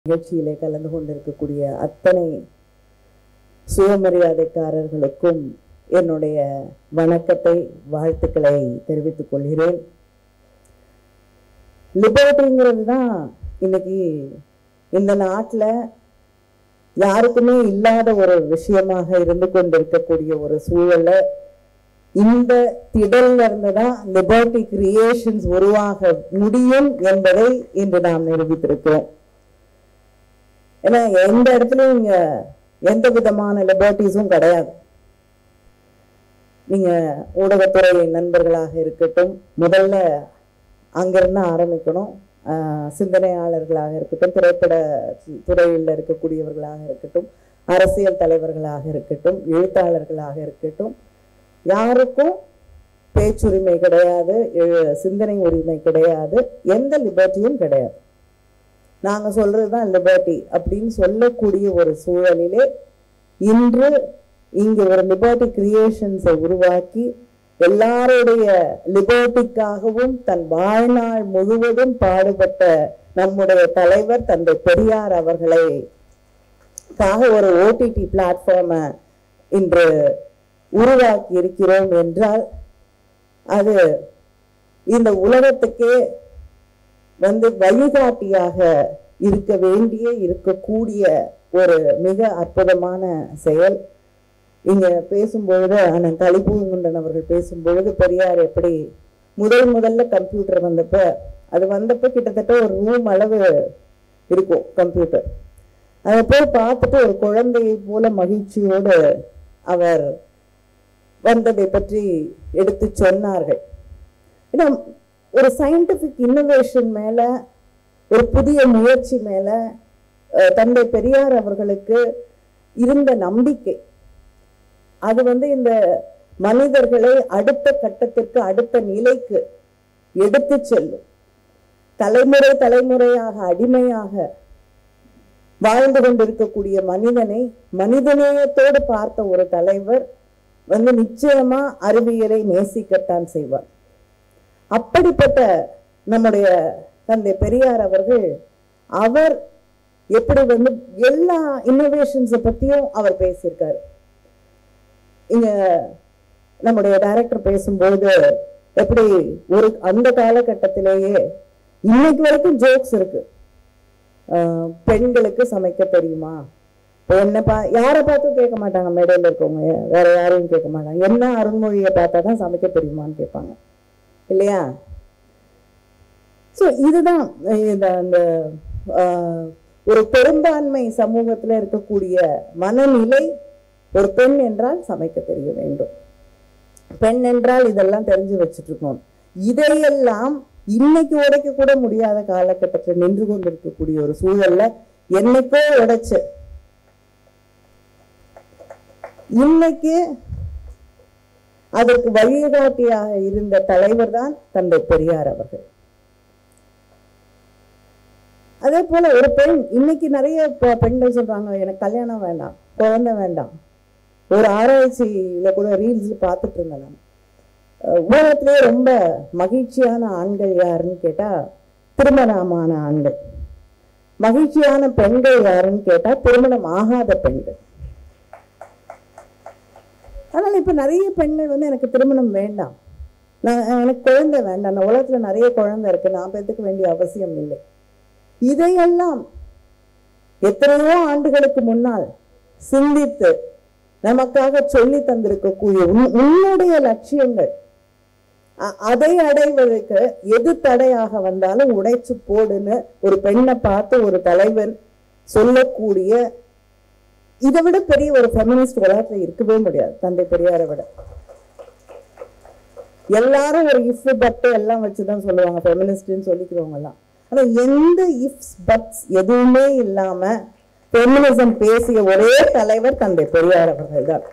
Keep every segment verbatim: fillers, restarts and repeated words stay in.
நிகழ்ச்சியிலே கலந்து கொண்டிருக்கக்கூடிய அத்தனை சுயமரியாதைக்காரர்களுக்கும் என்னுடைய வணக்கத்தை வாழ்த்துக்களை தெரிவித்துக் கொள்கிறேன். லிபர்ட்டிங்கிறது தான் இன்னைக்கு இந்த நாட்டில் யாருக்குமே இல்லாத ஒரு விஷயமாக இருந்து கொண்டிருக்கக்கூடிய ஒரு சூழலை இந்த திடல்ல இருந்துதான் லிபர்ட்டி கிரியேஷன்ஸ் உருவாக முடியும் என்பதை இன்று நாம் நிரூபித்திருக்கிறோம். ஏன்னா எந்த இடத்துலயும் இங்க எந்த விதமான லிபர்ட்டிஸும் கிடையாது. நீங்க ஊடகத்துறை நண்பர்களாக இருக்கட்டும், முதல்ல அங்கிருந்து ஆரம்பிக்கணும். சிந்தனையாளர்களாக இருக்கட்டும், திரைப்பட துறையில் இருக்கக்கூடியவர்களாக இருக்கட்டும், அரசியல் தலைவர்களாக இருக்கட்டும், எழுத்தாளர்களாக இருக்கட்டும், யாருக்கும் பேச்சுரிமை கிடையாது, சிந்தனை உரிமை கிடையாது, எந்த லிபர்ட்டியும் கிடையாது. நாங்க சொல்றதுதான் லிபர்ட்டி அப்படின்னு சொல்லக்கூடிய ஒரு சூழலிலே இன்று இங்கு ஒரு லிபர்ட்டி கிரியேஷன்ஸை உருவாக்கி எல்லாருடைய லிபர்ட்டிக்காகவும் தன் வாழ்நாள் முழுவதும் பாடுபட்ட நம்முடைய தலைவர் தந்தை பெரியார் அவர்களை ஒரு ஓடிடி பிளாட்ஃபார்மை இன்று உருவாக்கி இருக்கிறோம் என்றால் அது இந்த உலகத்துக்கே வந்து வழிகாட்டியாக இருக்க வேண்டிய இருக்கக்கூடிய ஒரு மிக அற்புதமான செயல். இங்க பேசும்பொழுது அண்ணன் கலிபூங்குண்டன் அவர்கள் பேசும்பொழுது பெரியார் எப்படி முதல் முதல்ல கம்ப்யூட்டர் வந்தப்ப அது வந்தப்ப கிட்டத்தட்ட ஒரு ரூம் அளவு இருக்கும் கம்ப்யூட்டர். அதை போய் பார்த்துட்டு ஒரு குழந்தையை போல மகிழ்ச்சியோடு அவர் வந்ததை பற்றி எடுத்து சொன்னார்கள். ஏன்னா ஒரு சயின்டிபிக் இன்னோவேஷன் மேல, ஒரு புதிய முயற்சி மேல தந்தை பெரியார் அவர்களுக்கு இருந்த நம்பிக்கை அது வந்து இந்த மனிதர்களை அடுத்த கட்டத்திற்கு அடுத்த நிலைக்கு எடுத்து செல்லும். தலைமுறை தலைமுறையாக அடிமையாக வாழ்ந்து கொண்டிருக்கக்கூடிய மனிதனை மனிதநேயத்தோடு பார்த்த ஒரு தலைவர் வந்து நிச்சயமா அறிவியலை நேசிக்கத்தான் செய்வார். அப்படிப்பட்ட நம்முடைய தந்தை பெரியார் அவர்கள் அவர் எப்படி வந்து எல்லா இன்னோவேஷன்ஸை பத்தியும் அவர் பேசியிருக்காரு. இங்க நம்முடைய டைரக்டர் பேசும்போது எப்படி ஒரு அந்த காலகட்டத்திலேயே இன்னைக்கு வரைக்கும் ஜோக்ஸ் இருக்கு. பெண்களுக்கு சமைக்க தெரியுமா, என்ன பா யாரை பார்த்தும் கேட்க மாட்டாங்க, மேடையில் இருக்கவங்க வேற யாரையும் கேட்க மாட்டாங்க, என்ன அருண்மொழியை பார்த்தா தான் சமைக்க தெரியுமான்னு கேட்பாங்க இல்லையா? ஸோ இதுதான் இந்த அந்த ஒரு பெரும்பான்மை சமூகத்துல இருக்கக்கூடிய மனநிலை. ஒரு பெண் என்றால் சமைக்க தெரிய வேண்டும், பெண் என்றால் இதெல்லாம் தெரிஞ்சு வச்சுட்டு இருக்கோம். இதையெல்லாம் இன்னைக்கு உடைக்க கூட முடியாத காலகட்டத்தில் நின்று கொண்டிருக்கக்கூடிய ஒரு சூழல்ல என்னைக்கோ உடைச்சு இன்னைக்கு அதற்கு வழிகாட்டியாக இருந்த தலைவர் தான் தந்தை பெரியார் அவர்கள். அதே போல ஒரு பெண் இன்னைக்கு நிறைய பெண்கள் சொல்றாங்க எனக்கு கல்யாணம் வேண்டாம், குழந்தை வேண்டாம். ஒரு ஆராய்ச்சியில கூட ரீல்ஸ்ல பார்த்துட்டு இருந்தேன். உலகத்திலேயே ரொம்ப மகிழ்ச்சியான ஆண்கள் யாருன்னு கேட்டா திருமணமான ஆண்கள், மகிழ்ச்சியான பெண்கள் யாருன்னு கேட்டா திருமணம் ஆகாத பெண்கள். அதனால இப்ப நிறைய பெண்கள் வந்து எனக்கு திருமணம் வேண்டாம், நான் எனக்கு குழந்தை வேண்டாம், நான் உலகத்துல நிறைய குழந்தை இருக்கு, நான் பெற்றுக்க வேண்டிய அவசியம் இல்லை. இதையெல்லாம் எத்தனையோ ஆண்டுகளுக்கு முன்னால் சிந்தித்து நமக்காக சொல்லி தந்திருக்கக்கூடிய உன்னுடைய லட்சியங்கள் அதை அடைவதற்கு எது தடையாக வந்தாலும் உடைச்சு போடுன்னு ஒரு பெண்ணை பார்த்து ஒரு தலைவன் சொல்லக்கூடிய இதை விட பெரிய ஒரு ஃபெமினிஸ்ட் உலகத்துல இருக்கவே முடியாது. தந்தை பெரியாரை விட எல்லாரும் ஒரு இஃப் பட் எல்லாம் வச்சுதான் சொல்லுவாங்க ஃபெமினிஸ்ட்னு சொல்லிக்கிறவங்க எல்லாம். ஆனா எந்த இஃப்ஸ் பட்ஸ் எதுவுமே இல்லாம ஃபெமினிசம் பேசிய ஒரே தலைவர் தந்தை பெரியார் அவர்கள் தான்.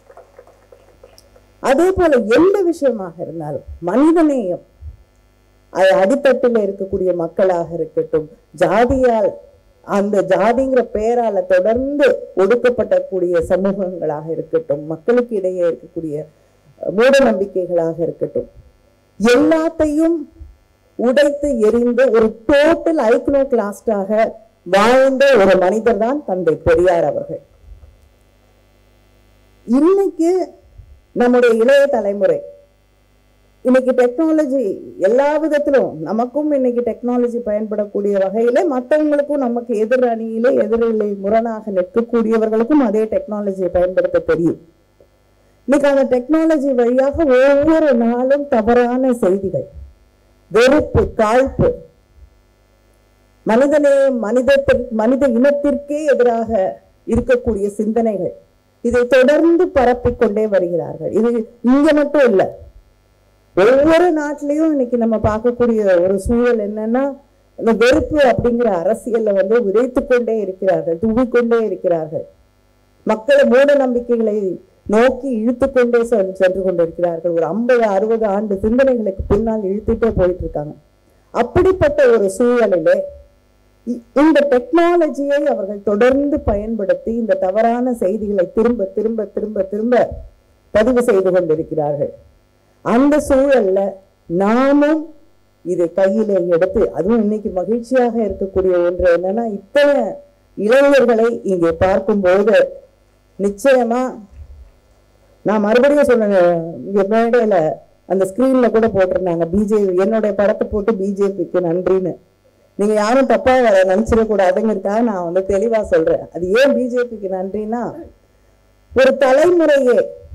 அதே போல எந்த விஷயமாக இருந்தாலும் மனிதநேயம், அது அடித்தட்டில் இருக்கக்கூடிய மக்களாக இருக்கட்டும், ஜாதியால் அந்த ஜாதிங்கிற பெயரால தொடர்ந்து ஒடுக்கப்படக்கூடிய சமூகங்களாக இருக்கட்டும், மக்களுக்கு இடையே இருக்கக்கூடிய மூட நம்பிக்கைகளாக இருக்கட்டும், எல்லாத்தையும் உடைத்து எரிந்து ஒரு டோட்டல் ஐக்னோகிளாஸ்டாக வாழ்ந்த ஒரு மனிதர் தான் தந்தை பெரியார் அவர்கள். இன்னைக்கு நம்முடைய இளைய தலைமுறை இன்னைக்கு டெக்னாலஜி எல்லா விதத்திலும் நமக்கும் இன்னைக்கு டெக்னாலஜி பயன்படக்கூடிய வகையில மற்றவங்களுக்கும் நமக்கு எதிர் அணியிலே எதிரிலே முரணாக நிற்கக்கூடியவர்களுக்கும் அதே டெக்னாலஜியை பயன்படுத்த தெரியும். இன்னைக்கு அந்த டெக்னாலஜி வழியாக ஒவ்வொரு நாளும் தவறான செய்திகள், வெறுப்பு, காழ்ப்பு, மனிதனே மனித மனித இனத்திற்கே எதிராக இருக்கக்கூடிய சிந்தனைகள், இதை தொடர்ந்து பரப்பிக்கொண்டே வருகிறார்கள். இது இங்க மட்டும் இல்லை, ஒவ்வொரு நாட்டிலையும் இன்னைக்கு நம்ம பார்க்கக்கூடிய ஒரு சூழல் என்னன்னா, அந்த வெறுப்பு அப்படிங்கிற அரசியல்ல வந்து விதைத்து கொண்டே இருக்கிறார்கள், தூவிக்கொண்டே இருக்கிறார்கள். மக்களை மூட நம்பிக்கைகளை நோக்கி இழுத்து கொண்டே சென்று கொண்டிருக்கிறார்கள். ஒரு ஐம்பது அறுபது ஆண்டு சிந்தனைகளுக்கு பின்னால் இழுத்துட்டே போயிட்டு இருக்காங்க. அப்படிப்பட்ட ஒரு சூழலிலே இந்த டெக்னாலஜியை அவர்கள் தொடர்ந்து பயன்படுத்தி இந்த தவறான செய்திகளை திரும்ப திரும்ப திரும்ப திரும்ப பதிவு செய்து கொண்டிருக்கிறார்கள். அந்த சூழல்ல நாமும் இதை கையிலே எடுத்து, அதுவும் இன்னைக்கு மகிழ்ச்சியாக இருக்கக்கூடிய ஒன்று என்னன்னா, இத்தனை இளைஞர்களை இங்கே பார்க்கும்போது நிச்சயமா நான் மறுபடியும் சொன்னேன், இங்க மேடையில அந்த ஸ்கிரீன்ல கூட போட்டிருந்தாங்க பிஜேபி, என்னுடைய படத்தை போட்டு பிஜேபிக்கு நன்றின்னு. நீங்க யாரும் தப்பா நினைச்சிடக்கூடாதுங்கிறதுக்காக நான் வந்து தெளிவா சொல்றேன். அது ஏன் பிஜேபிக்கு நன்றினா, ஒரு தலைமுறையே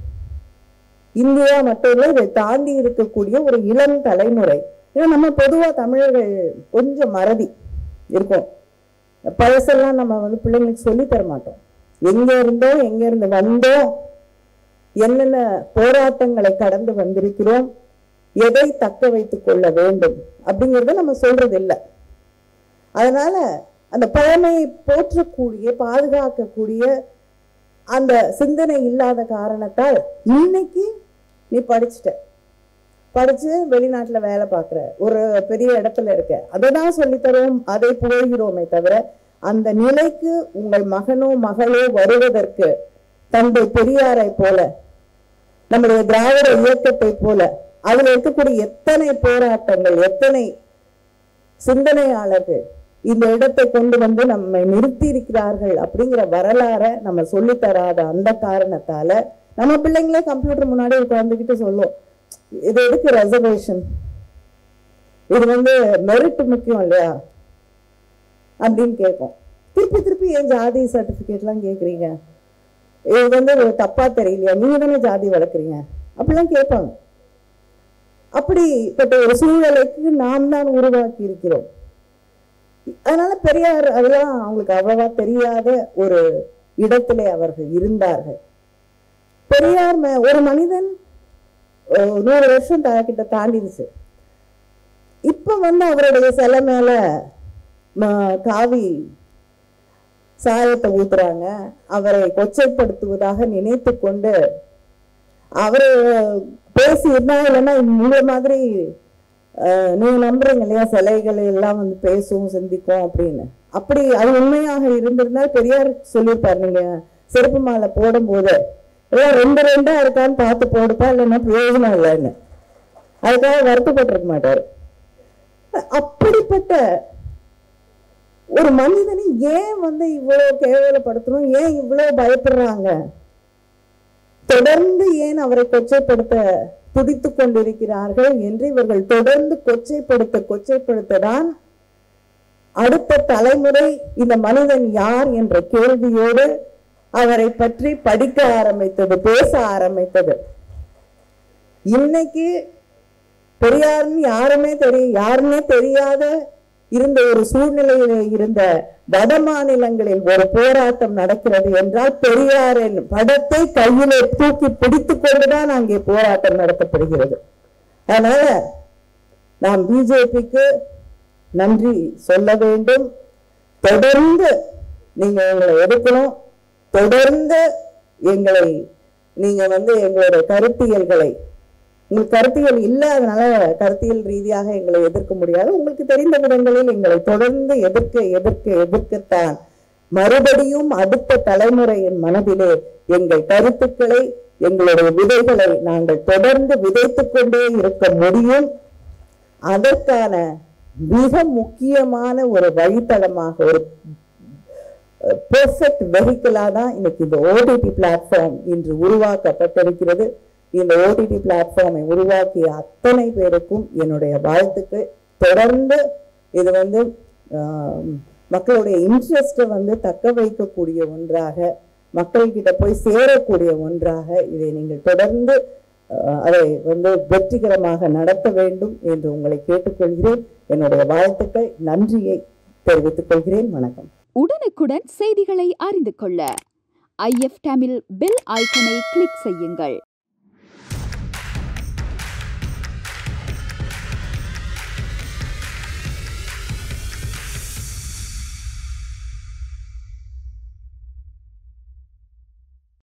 இந்தியா மட்டும் இல்லை, இதை தாண்டி இருக்கக்கூடிய ஒரு இளம் தலைமுறை. ஏன்னா நம்ம பொதுவா தமிழர்கள் கொஞ்சம் மறதி இருக்கும், பழசெல்லாம் நம்ம வந்து பிள்ளைங்களுக்கு சொல்லி தர மாட்டோம். எங்க இருந்தோம், எங்க இருந்து வந்தோம், என்னென்ன போராட்டங்களை கடந்து வந்திருக்கிறோம், எதை தக்க வைத்துக் கொள்ள வேண்டும் அப்படிங்கிறத நம்ம சொல்றது இல்லை. அதனால அந்த பழமையை போற்றக்கூடிய பாதுகாக்கக்கூடிய அந்த சிந்தனை இல்லாத காரணத்தால் இன்னைக்கு நீ படிச்சுட்ட, படிச்சு வெளிநாட்டுல வேலை பார்க்குற, ஒரு பெரிய இடத்துல இருக்க, அதை தான் சொல்லித்தரோம், அதை புகழ்கிறோமே தவிர அந்த நிலைக்கு உங்கள் மகனோ மகளோ வருவதற்கு தந்தை பெரியாரை போல, நம்முடைய திராவிட இயக்கத்தை போல அதுல இருக்கக்கூடிய எத்தனை போராட்டங்கள், எத்தனை சிந்தனையாளர்கள் இந்த இடத்தை கொண்டு வந்து நம்மை நிறுத்தி இருக்கிறார்கள் அப்படிங்கிற வரலாற நம்ம சொல்லித்தராத அந்த காரணத்தால நம்ம பிள்ளைங்களே கம்ப்யூட்டர் முன்னாடி உட்கார்ந்துக்கிட்டு சொல்லும், இது எதுக்கு ரிசர்வேஷன், இது வந்து மெரிட் முக்கியம் இல்லையா அப்படின்னு கேட்கும். திருப்பி திருப்பி ஏன் ஜாதி சர்டிபிகேட்லாம் கேட்குறீங்க, இது வந்து தப்பா தெரியலையா, நீங்க தானே ஜாதி வளர்க்குறீங்க அப்படிலாம் கேட்பாங்க. அப்படிப்பட்ட ஒரு சூழலுக்கு நாம் தான் உருவாக்கி இருக்கிறோம். அதனால பெரியார் அதெல்லாம் அவங்களுக்கு அவ்வளவா தெரியாத ஒரு இடத்திலே அவர்கள் இருந்தார்கள். பெரியார் ஒரு மனிதன் நூறு வருஷம் கிட்ட தாண்டிடுச்சு. இப்ப வந்து அவருடைய சிலை மேல காவி சாயத்தை ஊத்துறாங்க, அவரை கொச்சைப்படுத்துவதாக நினைத்து கொண்டு அவரு பேசி இருந்தா, இல்லைன்னா இந்த மாதிரி நீங்க நம்புறீங்க இல்லையா, சிலைகள் எல்லாம் வந்து பேசும் சிந்திக்கும் அப்படின்னு. அப்படி அது உண்மையாக இருந்திருந்தால் பெரியார் சொல்லியிருப்பார், நீங்க செருப்பு மாலை போடும் போது எல்லாம் ரெண்டு ரெண்டா இருக்கான்னு பார்த்து போடுப்பா, இல்லைன்னா பிரயோஜனம் இல்லைன்னு. அதுக்காக வருத்தப்பட்டிருக்க மாட்டார். அப்படிப்பட்ட ஒரு மனிதனை ஏன் வந்து இவ்வளவு கேவலப்படுத்தணும், ஏன் இவ்வளவு பயப்படுறாங்க, தொடர்ந்து ஏன் அவரை கொச்சைப்படுத்த துடித்து கொண்டிருக்கிறார்கள் என்று இவர்கள் தொடர்ந்து கொச்சைப்படுத்த கொச்சைப்படுத்ததான் அடுத்த தலைமுறை இந்த மனிதன் யார் என்ற கேள்வியோடு அவரை பற்றி படிக்க ஆரம்பித்தது, பேச ஆரம்பித்தது. இன்னைக்கு பெரியார்னு யாருமே தெரிய யாருன்னே தெரியாத இருந்த ஒரு சூழ்நிலையில இருந்த வட மாநிலங்களில் ஒரு போராட்டம் நடக்கிறது என்றால் பெரியாரின் படத்தை கையிலே தூக்கி பிடித்துக் கொண்டுதான் அங்கே போராட்டம் நடத்தப்படுகிறது. அதனால நாம் பிஜேபிக்கு நன்றி சொல்ல வேண்டும். தொடர்ந்து நீங்க எங்களை எடுக்கணும், தொடர்ந்து எங்களை நீங்க வந்து எங்களுடைய கருத்தியல்களை, உங்களுக்கு கருத்தியல் இல்லை, அதனால கருத்தியல் ரீதியாக எங்களை எதிர்க்க முடியாது, உங்களுக்கு தெரிந்த விதங்களில் எங்களை தொடர்ந்து எதிர்க்க எதிர்க்க எதிர்க்கத்தான் மறுபடியும் அடுத்த தலைமுறையின் மனதிலே எங்கள் கருத்துக்களை, எங்களுடைய விதைகளை நாங்கள் தொடர்ந்து விதைத்துக் கொண்டே இருக்க முடியும். அதற்கான மிக முக்கியமான ஒரு வழித்தளமாக, ஒரு பெர்ஃபெக்ட் வெஹிக்கிளாக தான் இன்னைக்கு இந்த ஓடிடி பிளாட்ஃபார்ம் இன்று உருவாக்கப்பட்டிருக்கிறது. இந்த ஓடிடி பிளாட்ஃபார்மை உருவாக்கிய அத்தனை பேருக்கும் என்னுடைய வாழ்த்துக்கு. தொடர்ந்து இது வந்து மக்களுடைய இன்ட்ரெஸ்ட்டை வந்து தக்க வைக்கக்கூடிய ஒன்றாக, மக்கள்கிட்ட போய் சேரக்கூடிய ஒன்றாக இதை நீங்கள் தொடர்ந்து அதை வந்து வெற்றிகரமாக நடத்த வேண்டும் என்று உங்களை கேட்டுக்கொள்கிறேன். என்னுடைய வாழ்த்துக்கள், நன்றியை தெரிவித்துக் கொள்கிறேன். வணக்கம். உடனுக்குடன் செய்திகளை அறிந்து கொள்ள ஐ எஃப் தமிழ் பெல் ஐக்கனை கிளிக் செய்யுங்கள்.